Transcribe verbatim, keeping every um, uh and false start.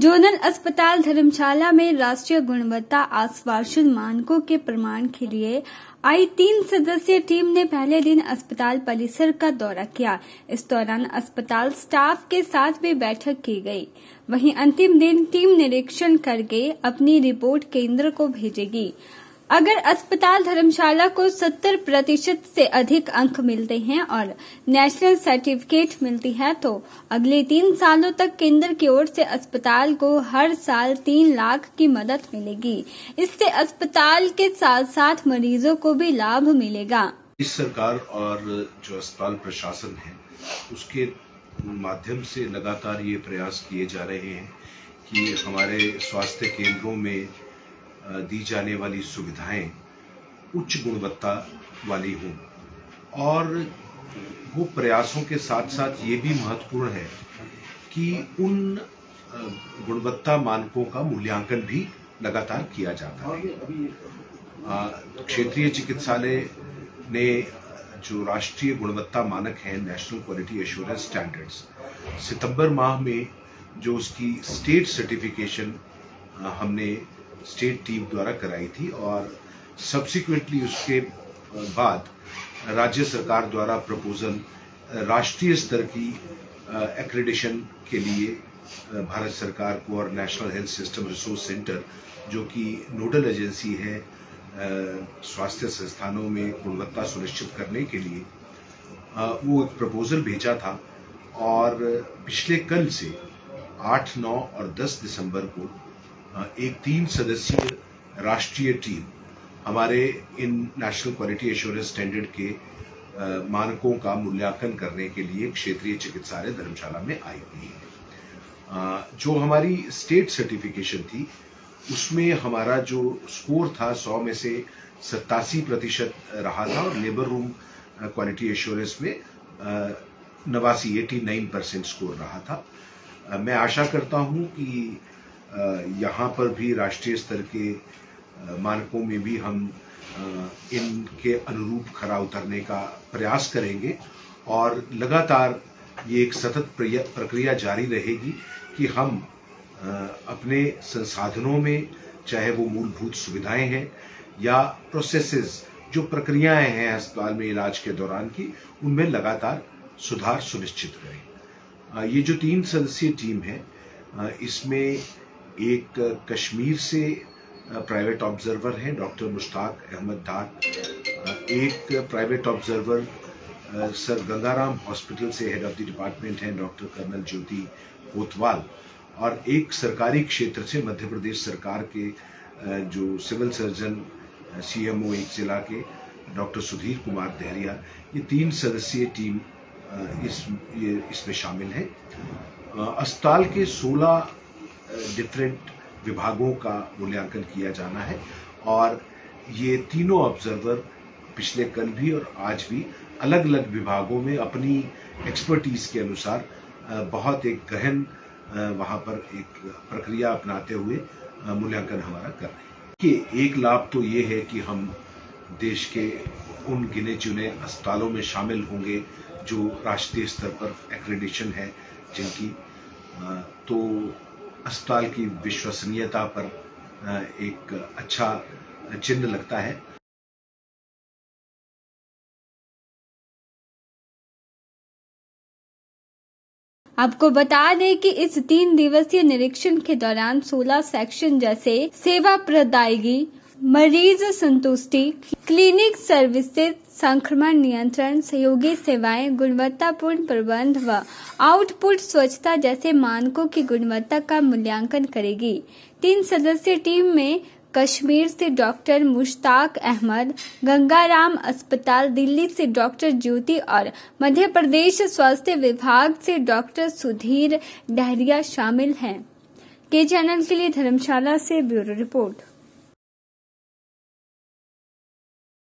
Zonal अस्पताल धर्मशाला में राष्ट्रीय गुणवत्ता आश्वासन मानकों के प्रमाण के लिए आई तीन सदस्यीय टीम ने पहले दिन अस्पताल परिसर का दौरा किया। इस दौरान अस्पताल स्टाफ के साथ भी बैठक की गई। वहीं अंतिम दिन टीम निरीक्षण करके अपनी रिपोर्ट केंद्र को भेजेगी। अगर अस्पताल धर्मशाला को सत्तर प्रतिशत से अधिक अंक मिलते हैं और नेशनल सर्टिफिकेट मिलती है तो अगले तीन सालों तक केंद्र की ओर से अस्पताल को हर साल तीन लाख की मदद मिलेगी। इससे अस्पताल के साथ साथ मरीजों को भी लाभ मिलेगा। इस सरकार और जो अस्पताल प्रशासन है उसके माध्यम से लगातार ये प्रयास किए जा रहे हैं कि हमारे स्वास्थ्य केंद्रों में दी जाने वाली सुविधाएं उच्च गुणवत्ता वाली हों और वो प्रयासों के साथ साथ ये भी महत्वपूर्ण है कि उन गुणवत्ता मानकों का मूल्यांकन भी लगातार किया जाता है। क्षेत्रीय चिकित्सालय ने जो राष्ट्रीय गुणवत्ता मानक है, नेशनल क्वालिटी एश्योरेंस स्टैंडर्ड्स, सितंबर माह में जो उसकी स्टेट सर्टिफिकेशन हमने स्टेट टीम द्वारा कराई थी और सब्सिक्वेंटली उसके बाद राज्य सरकार द्वारा प्रपोजल राष्ट्रीय स्तर की एक्रेडिशन के लिए भारत सरकार को और national health system resource centre जो कि नोडल एजेंसी है स्वास्थ्य संस्थानों में गुणवत्ता सुनिश्चित करने के लिए, वो एक प्रपोजल भेजा था और पिछले कल से आठ, नौ और दस दिसंबर को एक तीन सदस्यीय राष्ट्रीय टीम हमारे इन नेशनल क्वालिटी एश्योरेंस स्टैंडर्ड के मानकों का मूल्यांकन करने के लिए क्षेत्रीय चिकित्सालय धर्मशाला में आई हुई है। जो हमारी स्टेट सर्टिफिकेशन थी उसमें हमारा जो स्कोर था सौ में से सत्तासी प्रतिशत रहा था और लेबर रूम क्वालिटी एश्योरेंस में नवासी एटी नाइन परसेंट स्कोर रहा था। मैं आशा करता हूं कि यहाँ पर भी राष्ट्रीय स्तर के मानकों में भी हम इनके अनुरूप खरा उतरने का प्रयास करेंगे और लगातार ये एक सतत प्रक्रिया जारी रहेगी कि हम अपने संसाधनों में, चाहे वो मूलभूत सुविधाएं हैं या प्रोसेसेस, जो प्रक्रियाएं हैं अस्पताल में इलाज के दौरान की, उनमें लगातार सुधार सुनिश्चित करें। ये जो तीन सदस्यीय टीम है इसमें एक कश्मीर से प्राइवेट ऑब्जर्वर हैं डॉक्टर मुश्ताक अहमद डार, एक private observer sir Ganga Ram hospital से हेड ऑफ द डिपार्टमेंट हैं डॉक्टर कर्नल ज्योति कोतवाल, और एक सरकारी क्षेत्र से मध्य प्रदेश सरकार के जो सिविल सर्जन सीएमओ एक जिला के डॉक्टर सुधीर कुमार देहरिया। ये तीन सदस्यीय टीम इस ये इसमें शामिल है। अस्पताल के सोलह डिफरेंट विभागों का मूल्यांकन किया जाना है और ये तीनों ऑब्जर्वर पिछले कल भी और आज भी अलग अलग विभागों में अपनी एक्सपर्टीज के अनुसार बहुत एक गहन वहाँ पर एक प्रक्रिया अपनाते हुए मूल्यांकन हमारा कर रहे हैं। कि एक लाभ तो ये है कि हम देश के उन गिने चुने अस्पतालों में शामिल होंगे जो राष्ट्रीय स्तर पर एक्रेडिशन है जिनकी, तो अस्पताल की विश्वसनीयता पर एक अच्छा चिन्ह लगता है। आपको बता दें कि इस तीन दिवसीय निरीक्षण के दौरान सोलह सेक्शन जैसे सेवा प्रदायगी, मरीज संतुष्टि, क्लिनिक सर्विसेज, संक्रमण नियंत्रण, सहयोगी सेवाएं, गुणवत्तापूर्ण प्रबंध व आउटपुट स्वच्छता जैसे मानकों की गुणवत्ता का मूल्यांकन करेगी। तीन सदस्यीय टीम में कश्मीर से डॉक्टर मुश्ताक अहमद, गंगाराम अस्पताल दिल्ली से डॉक्टर ज्योति और मध्य प्रदेश स्वास्थ्य विभाग से डॉक्टर सुधीर डहरिया शामिल हैं। के चैनल के लिए धर्मशाला से ब्यूरो रिपोर्ट।